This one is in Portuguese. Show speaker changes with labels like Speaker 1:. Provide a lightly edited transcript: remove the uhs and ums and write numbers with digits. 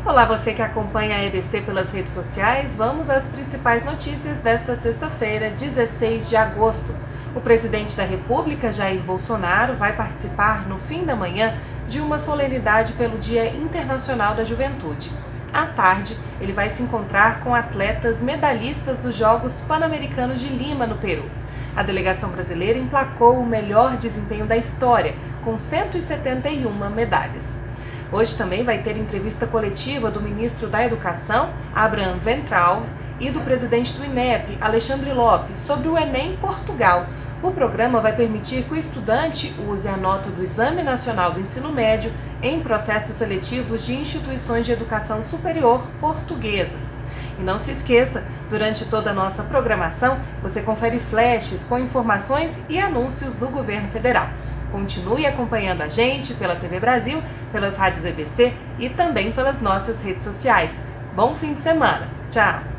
Speaker 1: Olá, você que acompanha a EBC pelas redes sociais, vamos às principais notícias desta sexta-feira, 16 de agosto. O presidente da República, Jair Bolsonaro, vai participar no fim da manhã de uma solenidade pelo Dia Internacional da Juventude. À tarde, ele vai se encontrar com atletas medalhistas dos Jogos Pan-Americanos de Lima, no Peru. A delegação brasileira emplacou o melhor desempenho da história, com 171 medalhas. Hoje também vai ter entrevista coletiva do ministro da Educação, Abraham Weintraub, e do presidente do INEP, Alexandre Lopes, sobre o Enem Portugal. O programa vai permitir que o estudante use a nota do Exame Nacional do Ensino Médio em processos seletivos de instituições de educação superior portuguesas. E não se esqueça, durante toda a nossa programação, você confere flashes com informações e anúncios do governo federal. Continue acompanhando a gente pela TV Brasil, pelas rádios EBC e também pelas nossas redes sociais. Bom fim de semana. Tchau!